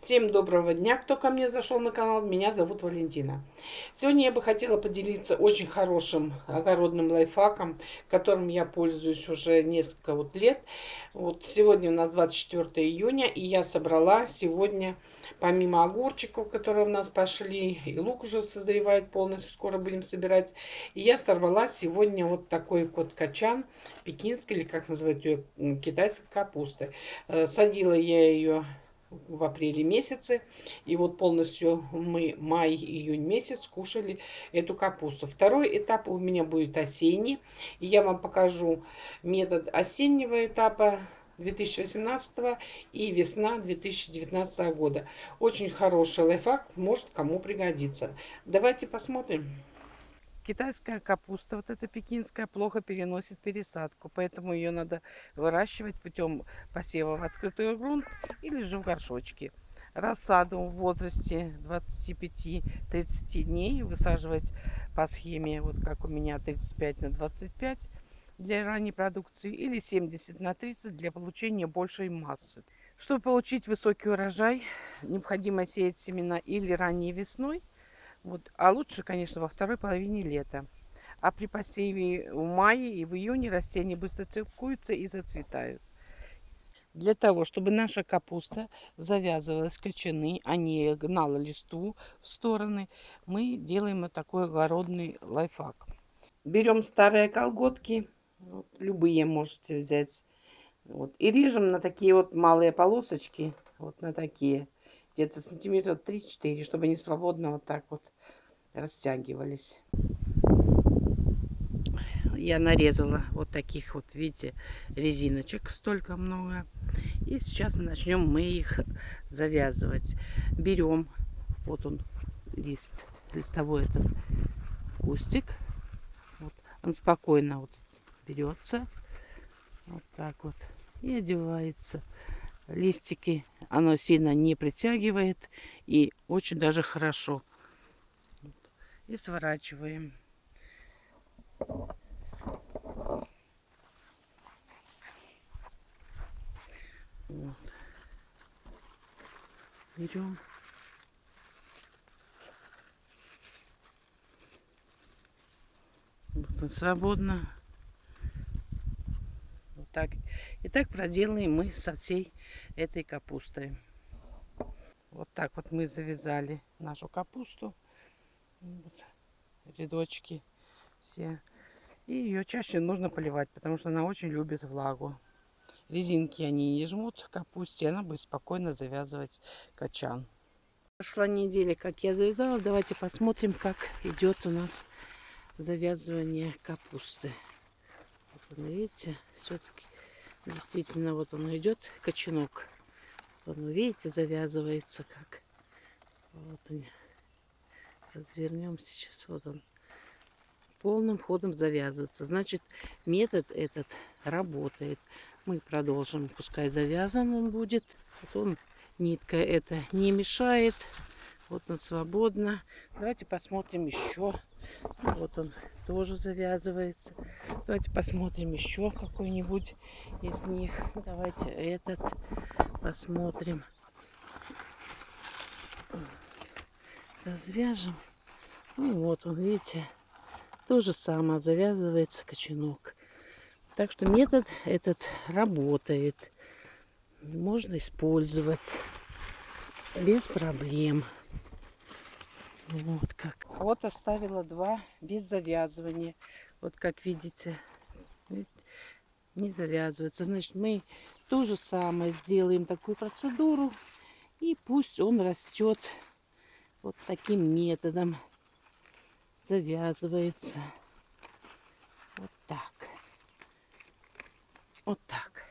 Всем доброго дня, кто ко мне зашел на канал. Меня зовут Валентина. Сегодня я бы хотела поделиться очень хорошим огородным лайфхаком, которым я пользуюсь уже несколько лет. Вот сегодня у нас 24 июня, и я собрала сегодня, помимо огурчиков, которые у нас пошли, и лук уже созревает полностью, скоро будем собирать. И я сорвала сегодня вот такой вот качан пекинской, или как называют ее, китайской капусты. Садила я ее в апреле месяце. И вот полностью мы май-июнь месяц кушали эту капусту. Второй этап у меня будет осенний. И я вам покажу метод осеннего этапа 2018 и весна 2019 года. Очень хороший лайфхак, может кому пригодится. Давайте посмотрим. Китайская капуста, вот эта пекинская, плохо переносит пересадку, поэтому ее надо выращивать путем посева в открытый грунт или же в горшочке. Рассаду в возрасте 25-30 дней высаживать по схеме, вот как у меня, 35 на 25 для ранней продукции или 70 на 30 для получения большей массы. Чтобы получить высокий урожай, необходимо сеять семена или ранней весной, вот. А лучше, конечно, во второй половине лета. А при посеве в мае и в июне растения быстро цветкуются и зацветают. Для того, чтобы наша капуста завязывалась в кочаны, а не гнала листву в стороны, мы делаем вот такой огородный лайфхак. Берем старые колготки, вот, любые можете взять, вот, и режем на такие вот малые полосочки, вот на такие, где-то сантиметров 3-4, чтобы они свободно вот так вот растягивались. Я нарезала вот таких вот, видите, резиночек столько много. И сейчас начнем мы их завязывать. Берем, вот он лист, листовой этот кустик. Вот, он спокойно вот берется, вот так вот, и одевается. Листики оно сильно не притягивает и очень даже хорошо. И сворачиваем. Вот. Берем. Вот он свободно. Вот так. И так проделаем мы со всей этой капустой. Вот так вот мы завязали нашу капусту. Вот. Рядочки все. И ее чаще нужно поливать, потому что она очень любит влагу. Резинки они не жмут в капусте, она будет спокойно завязывать качан. Прошла неделя, как я завязала. Давайте посмотрим, как идет у нас завязывание капусты. Вот он, видите, все-таки действительно вот он идет, качанок. Вот он, видите, завязывается как. Вот он. Развернем сейчас. Вот он. Полным ходом завязывается. Значит, метод этот работает. Мы продолжим. Пускай завязан он будет. Вот он, нитка эта не мешает. Вот он свободно. Давайте посмотрим еще. Вот он тоже завязывается. Давайте посмотрим еще какой-нибудь из них. Давайте этот посмотрим. Развяжем. Ну вот он, видите, то же самое завязывается качанок. Так что метод этот работает. Можно использовать без проблем. Вот как. Вот оставила два без завязывания. Вот как видите, не завязывается. Значит, мы то же самое сделаем такую процедуру. И пусть он растет вот таким методом. Завязывается. Вот так. Вот так.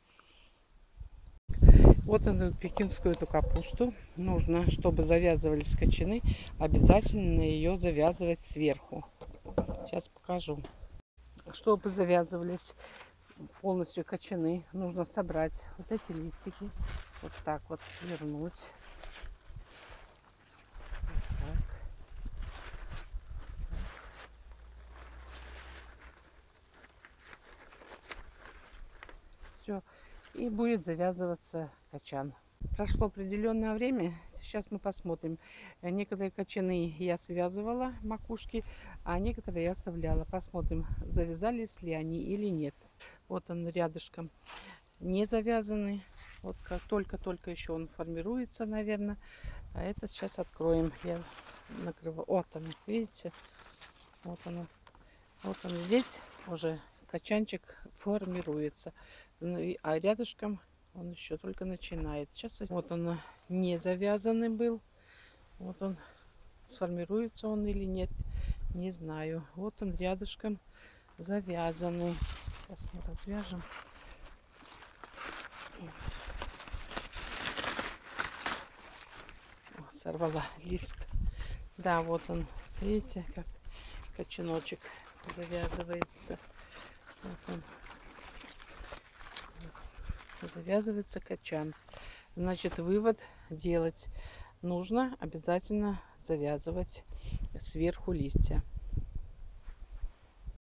Вот эту пекинскую эту капусту нужно, чтобы завязывались качаны, обязательно ее завязывать сверху. Сейчас покажу. Чтобы завязывались полностью качаны, нужно собрать вот эти листики, вот так вот вернуть. Вот так. Все. И будет завязываться качан. Прошло определенное время. Сейчас мы посмотрим. Некоторые кочаны я связывала, макушки, а некоторые я оставляла. Посмотрим, завязались ли они или нет. Вот он рядышком не завязанный. Вот как только-только еще он формируется, наверное. А это сейчас откроем. Я накрываю. Вот он, видите? Вот он. Вот он здесь уже качанчик формируется. А рядышком он еще только начинает. Сейчас вот он не завязанный был. Вот он, сформируется он или нет, не знаю. Вот он рядышком завязанный. Сейчас мы развяжем. О, сорвала лист. Да, вот он. Видите, как качаночек завязывается. Вот он. Завязывается качан. Значит, вывод делать нужно обязательно завязывать сверху листья.